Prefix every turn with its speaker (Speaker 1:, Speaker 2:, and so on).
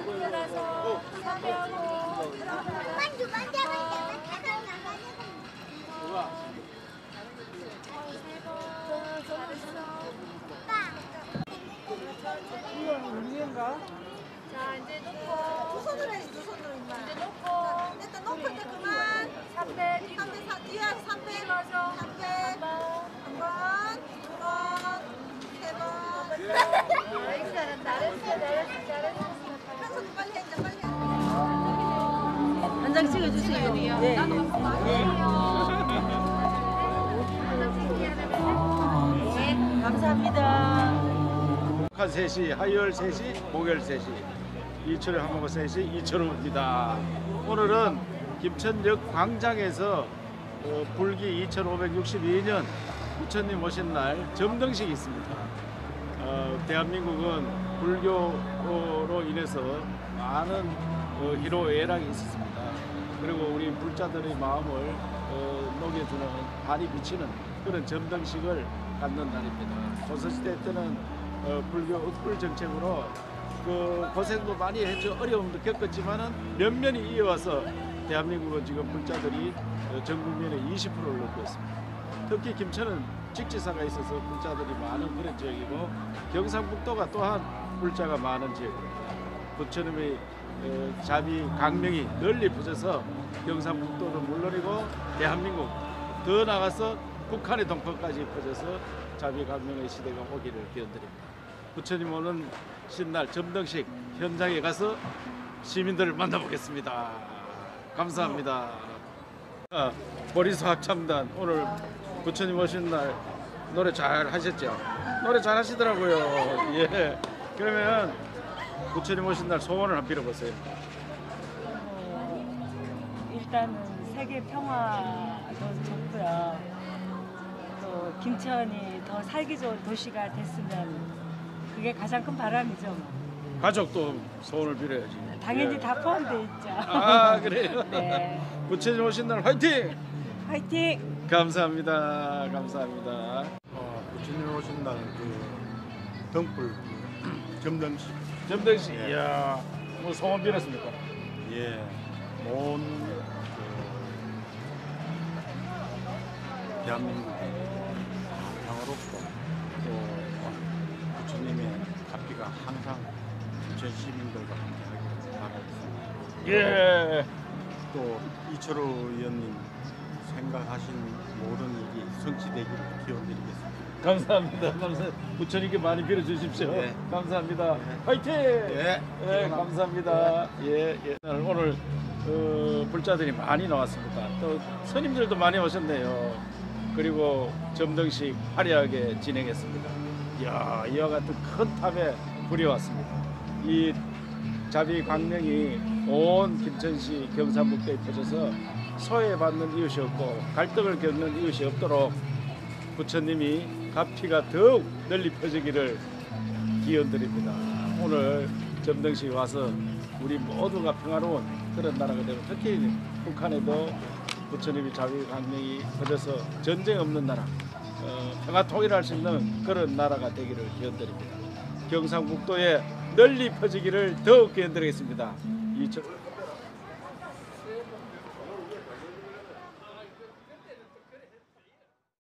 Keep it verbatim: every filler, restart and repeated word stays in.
Speaker 1: 들어서 섭외하고
Speaker 2: 만주 만주
Speaker 3: 울리는가?
Speaker 1: 자 이제 놓고
Speaker 2: 두 손으로 해, 두 손으로 임마.
Speaker 1: 이제 놓고
Speaker 2: 일단 놓고 이제 그만.
Speaker 1: 삼 배 뒤로
Speaker 2: 삼 배, 사, 뒤에 삼 배,
Speaker 1: 들어서
Speaker 2: 삼 배,
Speaker 1: 한번
Speaker 2: 한 번, 두 번, 세 번.
Speaker 1: 잘했어 잘했어 잘했어 잘했어
Speaker 2: 현석이 빨리 해, 이제 빨리 해.
Speaker 3: 한 장 찍어주세요. 네. 네. 감사합니다.
Speaker 4: 북한 세 시, 화요일 세 시, 목요일 세 시, 이철의 한국어 세 시 이철우입니다. 오늘은 김천역 광장에서 어, 불기 이천오백육십이 년 부처님 오신 날 점등식이 있습니다. 어, 대한민국은 불교로 인해서 많은 어, 희로애락이 있었습니다. 그리고 우리 불자들의 마음을 어, 녹여주는 발이 비치는 그런 점등식을 갖는 날입니다. 조선시대 때는 어, 불교 읍불 정책으로 그 고생도 많이 했죠. 어려움도 겪었지만은 면면이 이어와서 대한민국은 지금 불자들이 어, 전 국민의 이십 퍼센트를 넘고 있습니다. 특히 김천은 직지사가 있어서 불자들이 많은 그런 지역이고 경상북도가 또한 불자가 많은 지역입니다. 부처님의 어, 자비 강명이 널리 퍼져서 경상북도는 물론이고 대한민국 더 나가서 북한의 동포까지 퍼져서 자비 강명의 시대가 오기를 기원드립니다. 부처님 오는 신날 점등식 현장에 가서 시민들을 만나보겠습니다. 감사합니다. 아, 보리수 합창단 오늘 부처님 오신 날 노래 잘 하셨죠? 노래 잘 하시더라고요. 예. 그러면 부처님 오신 날 소원을 한번 빌어보세요.
Speaker 3: 어, 일단은 세계 평화도 좋고요. 또 김천이 더 살기 좋은 도시가 됐으면 그게 가장 큰 바람이죠. 뭐.
Speaker 4: 가족도 소원을 빌어야지.
Speaker 3: 당연히
Speaker 4: 예.
Speaker 3: 다 포함되어 있죠.
Speaker 4: 아 그래요?
Speaker 3: 네.
Speaker 4: 부처님 오신 날 화이팅!
Speaker 3: 화이팅!
Speaker 4: 감사합니다. 감사합니다.
Speaker 5: 어, 부처님 오신 날그 등불 점등식
Speaker 4: 점등식.
Speaker 5: 예.
Speaker 4: 이야, 뭐 소원 빌었습니까?
Speaker 5: 예, 온 그, 대한민국이 평화롭고 또 부처님의 가피가 항상 전 시민들과 함께하기를 바라겠습니다.
Speaker 4: 예.
Speaker 5: 또 이철우 의원님 생각하신 모든 일이 성취되기를 기원드리겠습니다.
Speaker 4: 감사합니다. 감사. 부처님께 많이 빌어주십시오.
Speaker 5: 예.
Speaker 4: 감사합니다. 화이팅!
Speaker 5: 예.
Speaker 4: 예, 감사합니다. 예, 예. 오늘 어, 불자들이 많이 나왔습니다. 또 스님들도 많이 오셨네요. 그리고 점등식 화려하게 진행했습니다. 이야, 이와 같은 큰 탑에 불이 왔습니다. 이 자비 광명이 온 김천시 경상북도에 퍼져서 소외받는 이웃이 없고 갈등을 겪는 이웃이 없도록 부처님이 가피가 더욱 널리 퍼지기를 기원드립니다. 오늘 점등식에 와서 우리 모두가 평화로운 그런 나라가 되고 특히 북한에도 부처님이 자비 강명이 퍼져서 전쟁 없는 나라, 어, 평화 통일할 수 있는 그런 나라가 되기를 기원드립니다. 경상북도에 널리 퍼지기를 더욱 기원드리겠습니다. 이천